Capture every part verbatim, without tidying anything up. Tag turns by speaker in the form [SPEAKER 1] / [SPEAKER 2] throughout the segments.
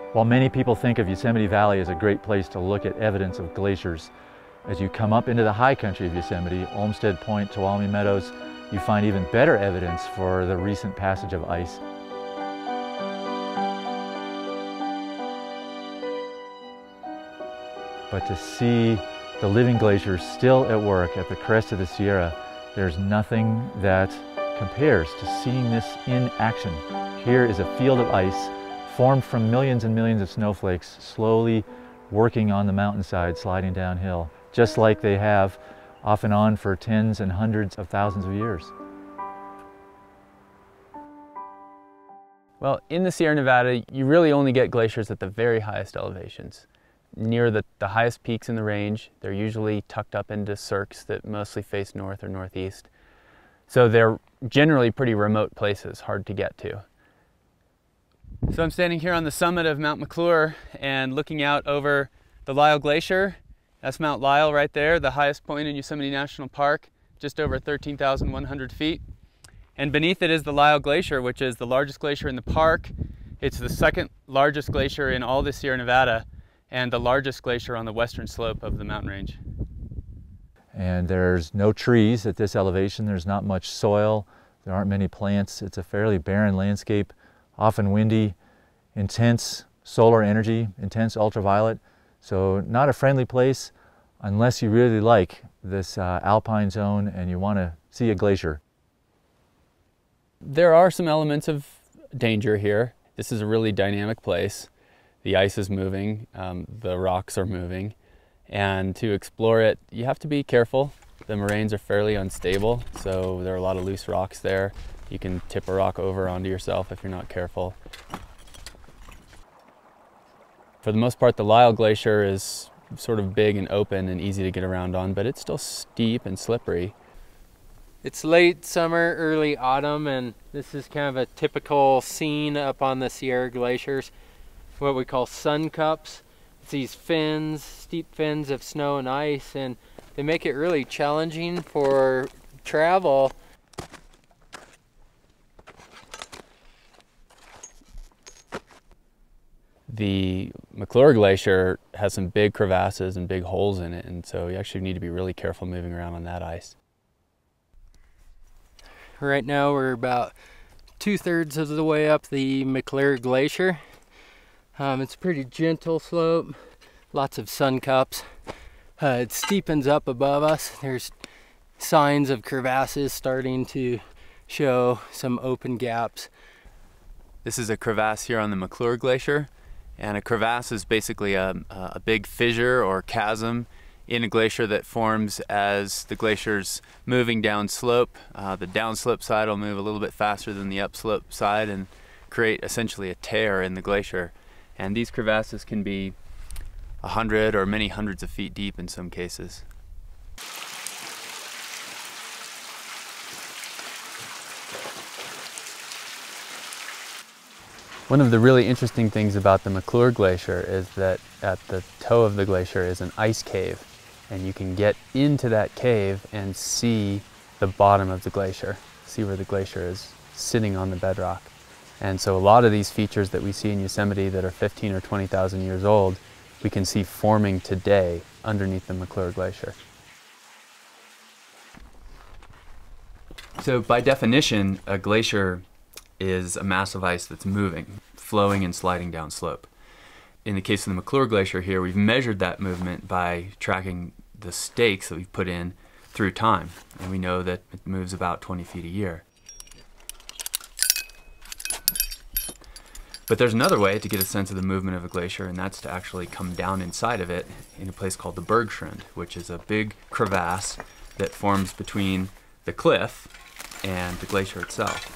[SPEAKER 1] While many people think of Yosemite Valley as a great place to look at evidence of glaciers, as you come up into the high country of Yosemite, Olmsted Point, Tuolumne Meadows, you find even better evidence for the recent passage of ice. But to see the living glaciers still at work at the crest of the Sierra, there's nothing that compares to seeing this in action. Here is a field of ice formed from millions and millions of snowflakes slowly working on the mountainside, sliding downhill, just like they have off and on for tens and hundreds of thousands of years.
[SPEAKER 2] Well, in the Sierra Nevada, you really only get glaciers at the very highest elevations. Near the, the highest peaks in the range, they're usually tucked up into cirques that mostly face north or northeast. So they're generally pretty remote places, hard to get to. So I'm standing here on the summit of Mount McClure and looking out over the Lyell Glacier. That's Mount Lyell right there, the highest point in Yosemite National Park, just over thirteen thousand one hundred feet. And beneath it is the Lyell Glacier, which is the largest glacier in the park. It's the second largest glacier in all the Sierra Nevada and the largest glacier on the western slope of the mountain range.
[SPEAKER 1] And there's no trees at this elevation. There's not much soil. There aren't many plants. It's a fairly barren landscape, often windy, intense solar energy, intense ultraviolet. So not a friendly place unless you really like this uh, alpine zone and you want to see a glacier.
[SPEAKER 2] There are some elements of danger here. This is a really dynamic place. The ice is moving, um, the rocks are moving, and to explore it, you have to be careful. The moraines are fairly unstable, so there are a lot of loose rocks there. You can tip a rock over onto yourself if you're not careful. For the most part, the Lyell Glacier is sort of big and open and easy to get around on, but it's still steep and slippery.
[SPEAKER 3] It's late summer, early autumn, and this is kind of a typical scene up on the Sierra glaciers, what we call sun cups. It's these fins, steep fins of snow and ice, and they make it really challenging for travel.
[SPEAKER 2] The McClure Glacier has some big crevasses and big holes in it, and so you actually need to be really careful moving around on that ice.
[SPEAKER 3] Right now we're about two-thirds of the way up the McClure Glacier. Um, it's a pretty gentle slope, lots of sun cups. Uh, it steepens up above us. There's signs of crevasses starting to show some open gaps.
[SPEAKER 2] This is a crevasse here on the McClure Glacier, and a crevasse is basically a, a big fissure or chasm in a glacier that forms as the glacier's moving downslope. Uh, the downslope side will move a little bit faster than the upslope side and create essentially a tear in the glacier. And these crevasses can be a hundred or many hundreds of feet deep in some cases. One of the really interesting things about the McClure Glacier is that at the toe of the glacier is an ice cave, and you can get into that cave and see the bottom of the glacier, see where the glacier is sitting on the bedrock. And so a lot of these features that we see in Yosemite that are fifteen or twenty thousand years old, we can see forming today underneath the McClure Glacier. So by definition, a glacier is a mass of ice that's moving, flowing and sliding down slope. In the case of the McClure Glacier here, we've measured that movement by tracking the stakes that we've put in through time, and we know that it moves about twenty feet a year. But there's another way to get a sense of the movement of a glacier, and that's to actually come down inside of it in a place called the Bergschrund, which is a big crevasse that forms between the cliff and the glacier itself.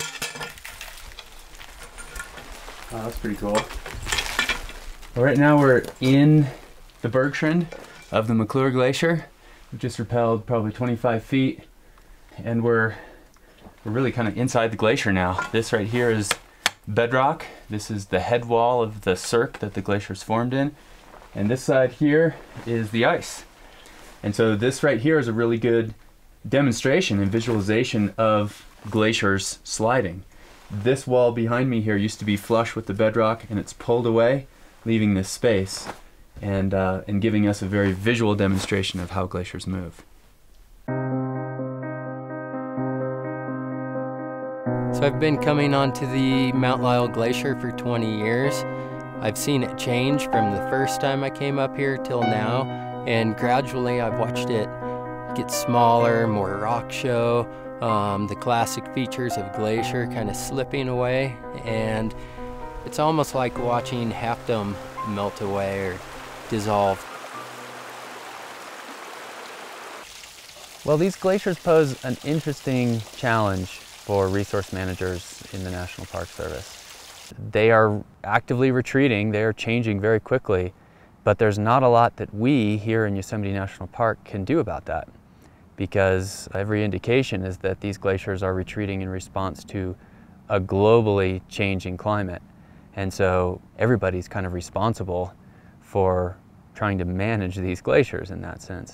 [SPEAKER 2] Oh, that's pretty cool. Well, right now we're in the Bergschrund of the McClure Glacier. We've just rappelled probably twenty-five feet, and we're, we're really kind of inside the glacier now. This right here is bedrock. This is the head wall of the cirque that the glacier's formed in. And this side here is the ice. And so this right here is a really good demonstration and visualization of glaciers sliding. This wall behind me here used to be flush with the bedrock, and it's pulled away, leaving this space and, uh, and giving us a very visual demonstration of how glaciers move.
[SPEAKER 3] So I've been coming onto the Mount Lyell Glacier for twenty years. I've seen it change from the first time I came up here till now, and gradually I've watched it get smaller, more rock show, um, the classic features of glacier kind of slipping away, and it's almost like watching Half Dome melt away or dissolve.
[SPEAKER 2] Well, these glaciers pose an interesting challenge for resource managers in the National Park Service. They are actively retreating, they are changing very quickly, but there's not a lot that we here in Yosemite National Park can do about that, because every indication is that these glaciers are retreating in response to a globally changing climate. And so everybody's kind of responsible for trying to manage these glaciers in that sense.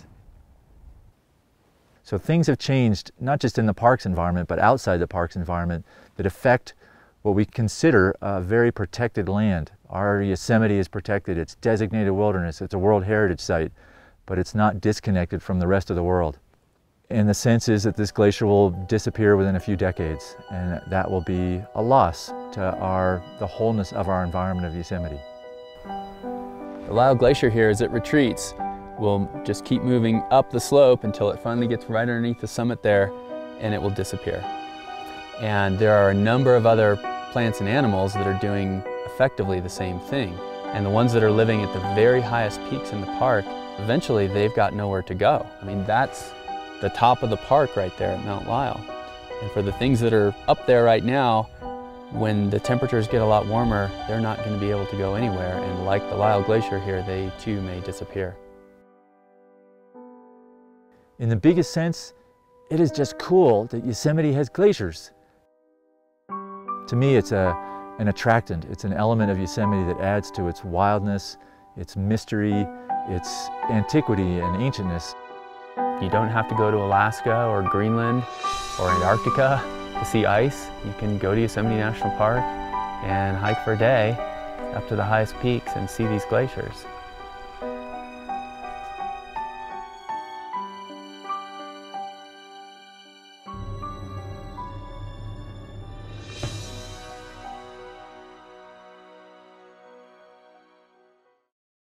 [SPEAKER 1] So things have changed, not just in the parks environment, but outside the parks environment, that affect what we consider a very protected land. Our Yosemite is protected, it's designated wilderness, it's a World Heritage Site, but it's not disconnected from the rest of the world. And the sense is that this glacier will disappear within a few decades, and that will be a loss to our, the wholeness of our environment of Yosemite.
[SPEAKER 2] The Lyell Glacier here, as it retreats, will just keep moving up the slope until it finally gets right underneath the summit there, and it will disappear. And there are a number of other plants and animals that are doing effectively the same thing. And the ones that are living at the very highest peaks in the park, eventually they've got nowhere to go. I mean, that's the top of the park right there at Mount Lyell. And for the things that are up there right now, when the temperatures get a lot warmer, they're not going to be able to go anywhere. And like the Lyell Glacier here, they too may disappear.
[SPEAKER 1] In the biggest sense, it is just cool that Yosemite has glaciers. To me, it's a, an attractant. It's an element of Yosemite that adds to its wildness, its mystery, its antiquity and ancientness.
[SPEAKER 2] You don't have to go to Alaska or Greenland or Antarctica to see ice. You can go to Yosemite National Park and hike for a day up to the highest peaks and see these glaciers.